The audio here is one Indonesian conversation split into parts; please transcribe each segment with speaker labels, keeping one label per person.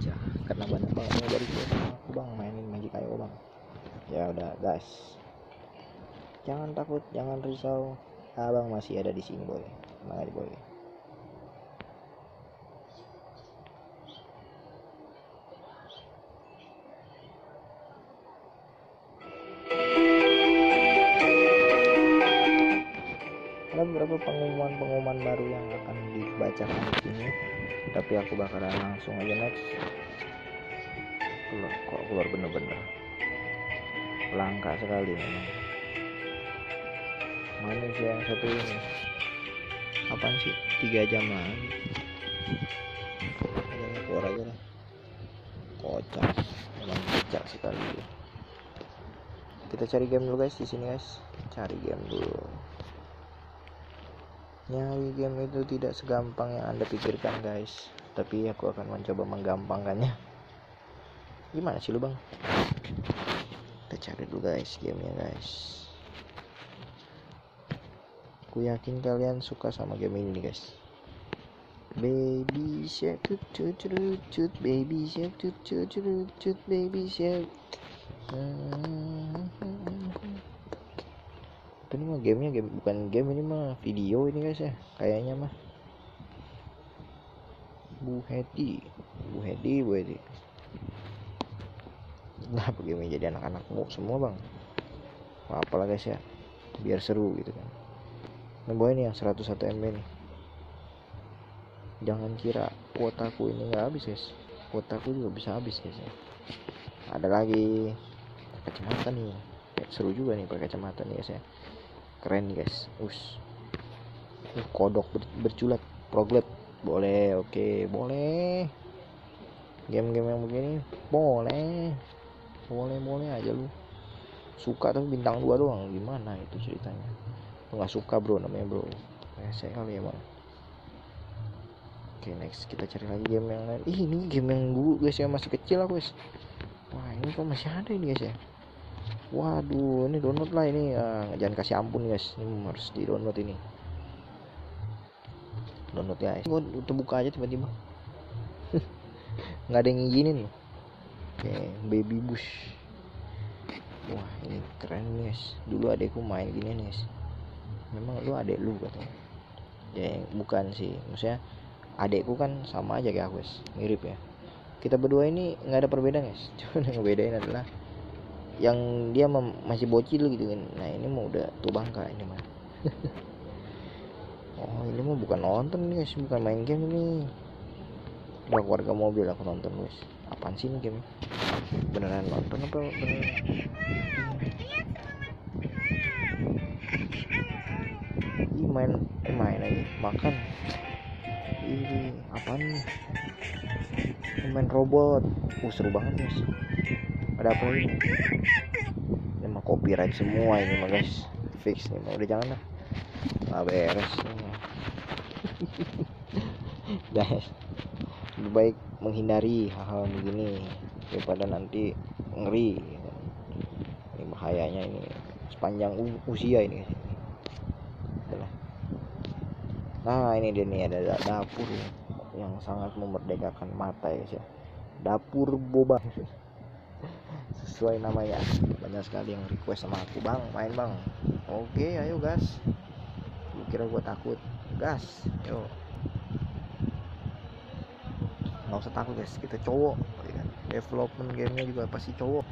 Speaker 1: aja karena banyak banget yang dari aku bang mainin Magic IO bang. Ya udah guys, jangan takut, jangan risau, abang masih ada di sini boy, tenang aja boy. Ada beberapa pengumuman baru yang akan dibacakan di sini, tapi aku bakalan langsung aja next. Kok keluar bener-bener langka sekali memang manusia yang satu ini. Apaan sih 3 jam lagi, jangan keluar aja lah, kocak memang kocak sekali. Kita cari game dulu guys di sini guys, cari game dulu. Nyari game itu tidak segampang yang anda pikirkan guys, tapi aku akan mencoba menggampangkannya. Gimana sih lu bang? Kita cari dulu guys gamenya guys. Aku yakin kalian suka sama game ini guys. Baby shark cut cut cut, baby shark cut cut cut, baby shark. Ini mah gamenya bukan game, ini mah video ini guys ya kayaknya mah. Bu Hedi. Nah game jadi anak-anak semua bang. Apalah guys ya, biar seru gitu kan. Nah boy ini yang 101 MB nih. Jangan kira kuotaku ini nggak habis guys, kuotaku juga bisa habis guys ya. Ada lagi kacamata nih, seru juga nih pakai kacamata nih guys ya. Keren nih guys, kodok berculat proglet boleh, oke boleh. Game-game yang begini boleh aja lu. Suka tapi bintang 2 doang, gimana itu ceritanya? Lu nggak suka bro namanya bro, saya kali emang. Oke next kita cari lagi game yang lain. Ini game yang dulu guys yang masih kecil aku guys. Wah ini kok masih ada ini guys ya. Waduh ini download lah ini, jangan kasih ampun guys, ini harus di download ini. Download ya, gue buka aja tiba-tiba nggak ada yang ngizinin loh. Oke Baby Bush. Wah ini keren nih guys, dulu adekku main gini nih guys. Memang lu adek lu katanya ya, bukan sih, maksudnya adekku kan sama aja kayak aku guys, mirip ya. Kita berdua ini nggak ada perbedaan guys, cuma yang ngebedain adalah yang dia masih bocil gitu kan. Nah ini mah udah tua bangka ini mah. Oh ini mah bukan nonton nih guys, bukan main game ini. Udah keluarga mobil aku nonton guys. Apaan sih ini game? Beneran nonton apa beneran? Ih main aja makan. Ini apaan nih? Main robot. Seru banget guys. Ada apa ini? Ini mah copyright semua ini mah guys. Fix nih mah, udah jangan lah. Nggak beres guys. Lebih baik menghindari hal-hal begini daripada nanti ngeri. Ini bahayanya ini sepanjang usia ini. Nah ini dia nih, ada dapur yang sangat memerdekakan mata ya. Dapur boba. Sesuai namanya, banyak sekali yang request sama aku, bang main bang. Oke ayo gas, lu kira gua takut? Gas yuk, nggak usah takut guys, kita cowok ya kan? Development gamenya juga pasti cowok.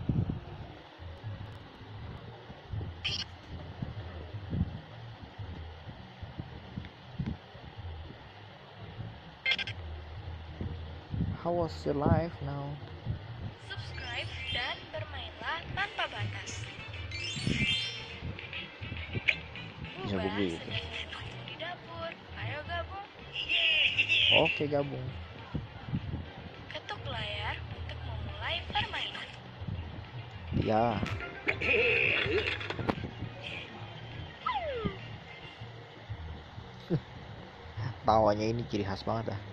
Speaker 1: How was your life now?
Speaker 2: Subscribe dan bermainlah tanpa batas.
Speaker 1: Bisa begitu.
Speaker 2: Di dapur, ayo gabung.
Speaker 1: Oke gabung.
Speaker 2: Ketuk layar untuk memulai permainan.
Speaker 1: Ya. Tawanya ini ciri khas banget dah.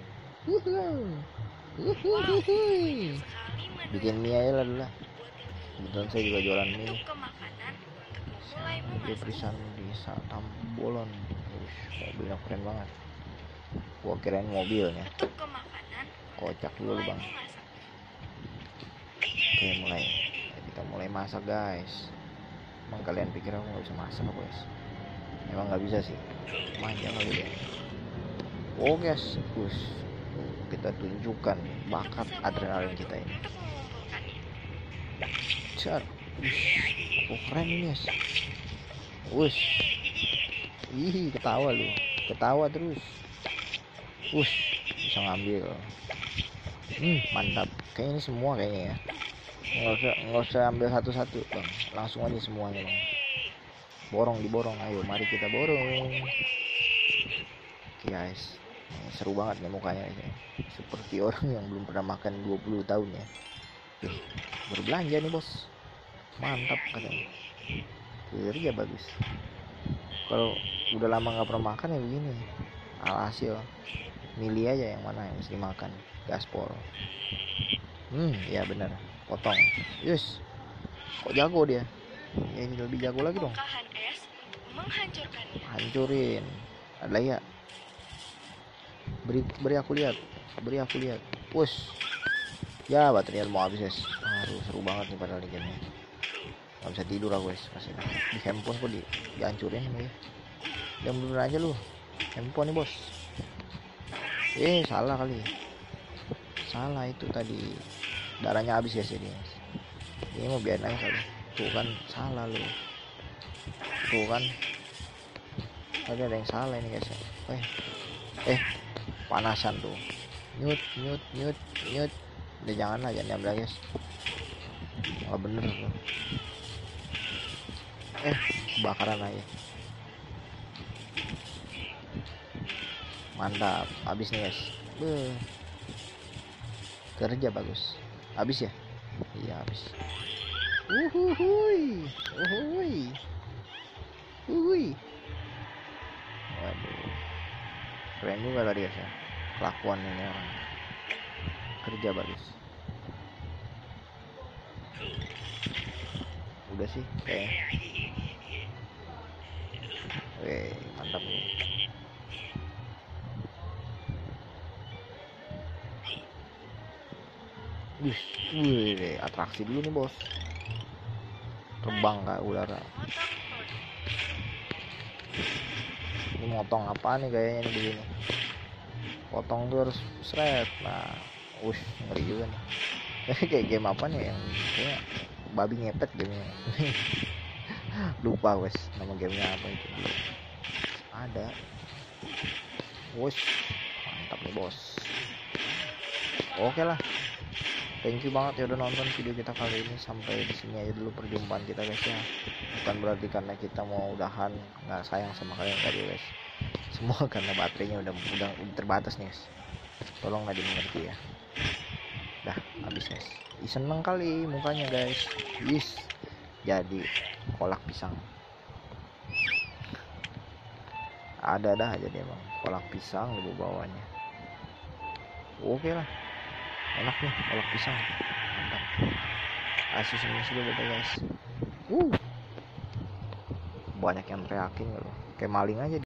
Speaker 1: Bikin mie aja lah dulu. Kebetulan saya juga jualan mie. Dia perisan di Tambolon. Mobilnya keren banget. Gua kirain mobilnya. Kocak dulu bang. Oke, mulai. Kita mulai masak guys. Emang kalian pikir aku nggak bisa masak apa guys? Emang nggak bisa sih, manja kali ya. Oh guys, kita tunjukkan bakat adrenalin kita ini.
Speaker 2: Untuk mengumpulkannya.
Speaker 1: Car, oh keren ini guys. Ih, ketawa lu, ketawa terus. Bisa ngambil. Mantap. Kayaknya ini semua kayaknya ya. Nggak usah ambil satu-satu bang, langsung aja semuanya bang. Diborong, ayo mari kita borong. Oke guys, seru banget nih mukanya ini. Seperti orang yang belum pernah makan 20 tahun ya. Berbelanja nih bos, mantap katanya. Kerja bagus. Kalau udah lama nggak pernah makan ya begini. Alhasil milih aja yang mana yang mesti makan. Gaspol. Ya benar. Potong. Kok jago dia? Ya lebih jago lagi dong.
Speaker 2: Bongkahan es untuk menghancurkannya.
Speaker 1: Hancurin. Ada ya. Beri aku lihat. Ya baterainya mau habis guys. Aduh seru banget nih padahal ini gamenya. Gak bisa tidur aku guys. Pasti di handphone kok dihancurin ya. Jangan bener aja lu. Handphone nih bos. Salah kali. Salah itu tadi. Darahnya habis guys ini. Ini mau biarin aja kali. Tuh kan salah lu. Tuh kan. Tadi ada yang salah ini guys. Panasan tuh. Nyut. Udah jangan diambil guys. Nggak bener tuh. Kebakaran aja. Mantap, habis nih guys. Kerja bagus. Habis ya? Iya habis. Uhuhui. Waduh. Keren juga tadi guys ya. Kelakuan ini orang. Kerja bagus. Udah sih kayak. Mantap nih. Atraksi dulu nih bos. Terbang ke udara. Ini motong apa nih kayaknya nih begini. Potong tuh harus seret. Nah, ngeri juga nih. Kayak game apa nih yang kayak babi ngepet gamenya. Lupa wes nama gamenya apa itu. Ada. Mantap nih bos. Oke lah. Thank you banget ya udah nonton video kita kali ini. Sampai di sini aja dulu perjumpaan kita guys ya. Bukan berarti karena kita mau udahan nggak sayang sama kalian tadi guys. Semua karena baterainya udah terbatas nih guys. Tolonglah dimengerti ya. Dah habis guys. Seneng kali mukanya guys. Jadi kolak pisang. Ada aja dia bang. Kolak pisang di bawahnya. Oke lah. Enak nih kolak pisang. Mantap. Asus ini sudah beda guys. Banyak yang teriakin loh. Kayak maling aja dia.